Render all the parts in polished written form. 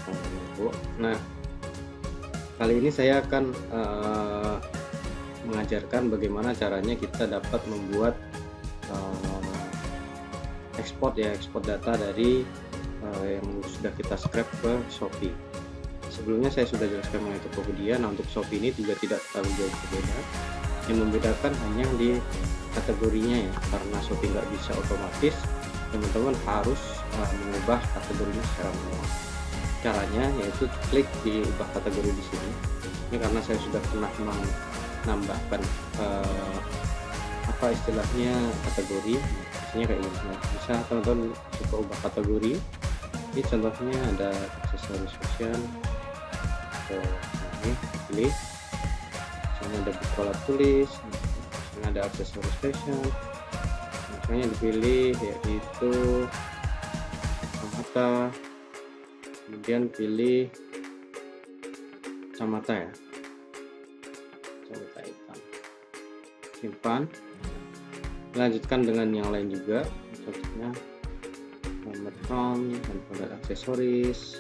Bu. Nah, kali ini saya akan mengajarkan bagaimana caranya kita dapat membuat ekspor data dari yang sudah kita scrap ke Shopee. Sebelumnya saya sudah jelaskan mengenai Tokopedia. Nah, untuk Shopee ini juga tidak terlalu jauh berbeda. Yang membedakan hanya di kategorinya ya, karena Shopee nggak bisa otomatis, teman-teman harus mengubah kategorinya secara manual. Caranya yaitu klik di ubah kategori di sini. Ini karena saya sudah pernah menambahkan apa istilahnya kategori, biasanya kayak gini. Nah, bisa teman-teman coba ubah kategori. Ini contohnya ada aksesoris fashion. Ini pilih. Misalnya ada buku alat tulis, misalnya ada aksesoris fashion. Misalnya dipilih yaitu kacamata, kemudian pilih kacamata ya, kacamata hitam, simpan. Lanjutkan dengan yang lain juga, contohnya helmet crown dan produk aksesoris.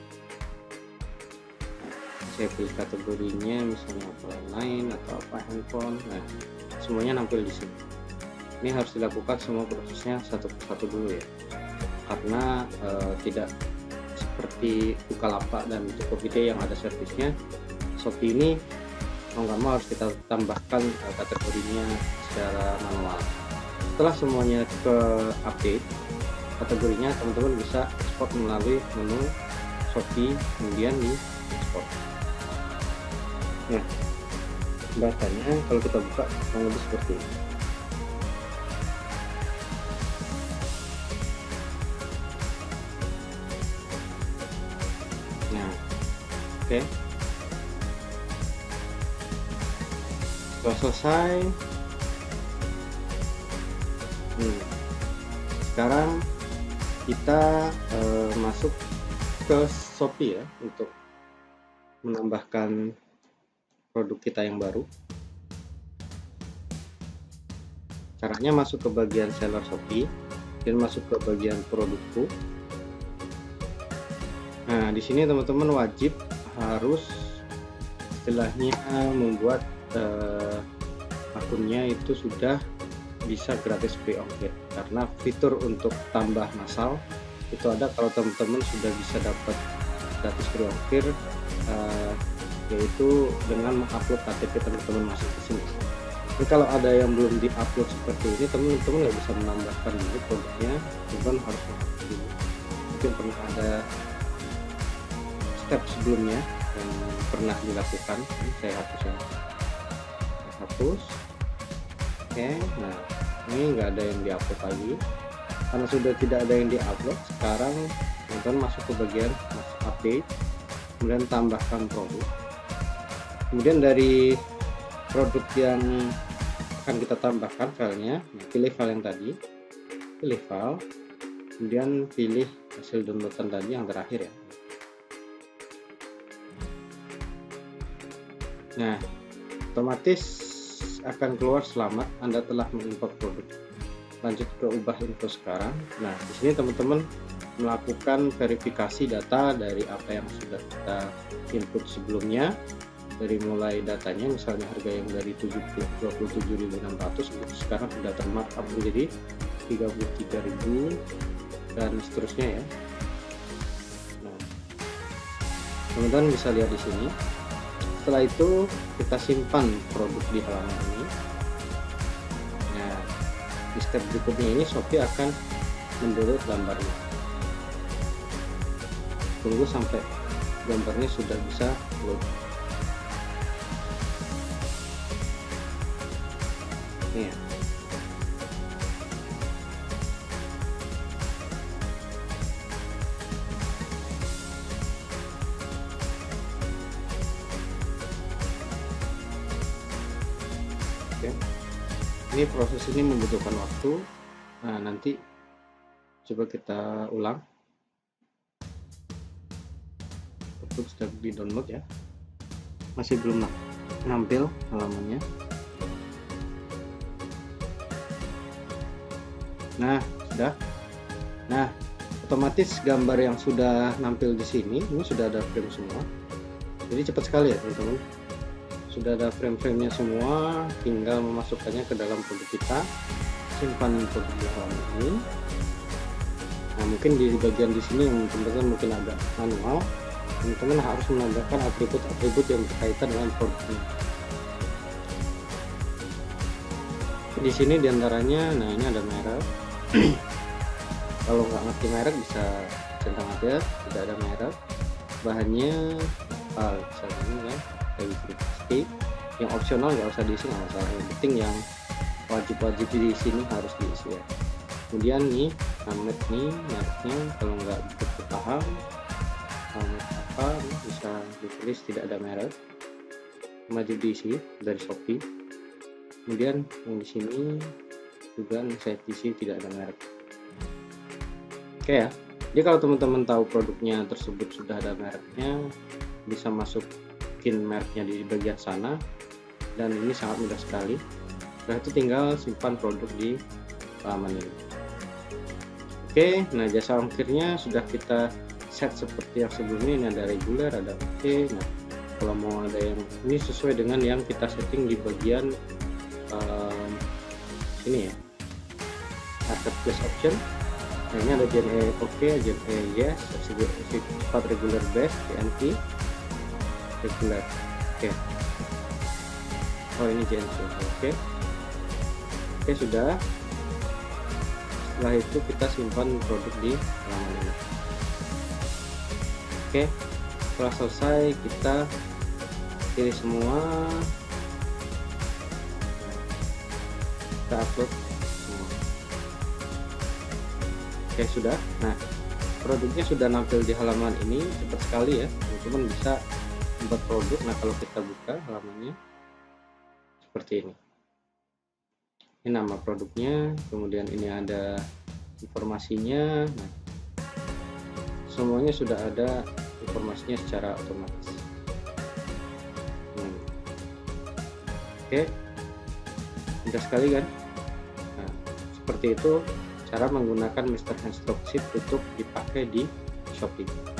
Saya pilih kategorinya misalnya apa lain atau apa handphone. Nah, semuanya nampil di sini. Ini harus dilakukan semua prosesnya satu persatu dulu ya, karena tidak seperti Bukalapak dan Tokopedia yang ada servisnya. Shopee ini mau nggak mau harus kita tambahkan kategorinya secara manual. Setelah semuanya ke update kategorinya, teman-teman bisa ekspor melalui menu Shopee, kemudian di ekspor. Nah, datanya kalau kita buka kurang lebih seperti ini. Nah, oke. Sudah selesai. Sekarang kita masuk ke Shopee ya, untuk menambahkan produk kita yang baru. Caranya masuk ke bagian seller Shopee dan masuk ke bagian produkku. Nah, di sini teman-teman wajib harus istilahnya membuat akunnya itu sudah bisa gratis free ongkir, karena fitur untuk tambah massal itu ada kalau teman-teman sudah bisa dapat gratis free ongkir, yaitu dengan mengupload KTP teman-teman masuk ke sini. Jadi kalau ada yang belum diupload seperti ini, teman-teman nggak bisa menambahkan dulu produknya, teman harus mengupload dulu. Mungkin pernah ada step sebelumnya yang pernah dilakukan. Saya hapus ya, saya hapus. Oke, nah ini nggak ada yang diupload lagi karena sudah tidak ada yang diupload. Sekarang teman-teman masuk ke bagian update, kemudian tambahkan produk. Kemudian dari produk yang akan kita tambahkan filenya, nah, pilih file yang tadi, pilih file, kemudian pilih hasil downloadan tadi yang terakhir ya. Nah, otomatis akan keluar selamat Anda telah mengimport produk. Lanjut ke ubah info sekarang. Nah, di sini teman-teman melakukan verifikasi data dari apa yang sudah kita input sebelumnya, dari mulai datanya misalnya harga yang dari 27.600 itu sekarang sudah termarkup menjadi 33.000 dan seterusnya ya. Nah, teman-teman bisa lihat di sini. Setelah itu kita simpan produk di halaman ini. Nah, di step berikutnya ini Shopee akan mendownload gambarnya. Tunggu sampai gambarnya sudah bisa load. Nih ya. Oke. Ini proses ini membutuhkan waktu. Nah, nanti coba kita ulang. Produk sudah di download ya. Masih belum nampil halamannya. Nah, sudah. Nah, Otomatis gambar yang sudah nampil di sini ini sudah ada frame semua, jadi cepat sekali ya teman-teman. Sudah ada frame-framenya semua, tinggal memasukkannya ke dalam produk kita, simpan produk di halaman ini. Nah, mungkin di bagian di sini yang teman-teman mungkin agak manual, teman-teman harus menambahkan atribut-atribut yang berkaitan dengan produknya. Di sini diantaranya, nah ini ada merek. Kalau nggak ngerti merek bisa centang aja, tidak ada merek. Bahannya misalnya ya, kayak pasti. Yang opsional nggak usah diisi, nggak masalah. Yang penting yang wajib di sini harus diisi ya. Kemudian nih namet nih mereknya, kalau nggak begitu paham namet apa bisa ditulis tidak ada merek, wajib diisi dari Shopee. Kemudian yang di sini juga saya isi tidak ada merek. Oke ya, jadi kalau teman-teman tahu produknya tersebut sudah ada mereknya, bisa masukin mereknya di bagian sana, dan ini sangat mudah sekali. Setelah itu tinggal simpan produk di halaman ini. Oke, nah jasa ongkirnya sudah kita set seperti yang sebelumnya. Ini ada reguler, ada oke. Nah, kalau mau ada yang ini sesuai dengan yang kita setting di bagian ini ya, marketplace option. Nah, ini ada Gen E oke, Gen E yes, sifat regular base, PNP regular oke. Oh ini Gen E oke. Oke sudah. Setelah itu kita simpan produk di halaman ini. Oke, setelah selesai kita pilih semua, kita upload semua. Oke sudah. Nah, produknya sudah nampil di halaman ini, cepat sekali ya teman-teman, bisa membuat produk. Nah, kalau kita buka halamannya seperti ini. Ini nama produknya, kemudian ini ada informasinya. Nah, semuanya sudah ada informasinya secara otomatis. Oke, mudah sekali kan? Nah, seperti itu cara menggunakan Mr. Hands Dropship untuk dipakai di Shopee.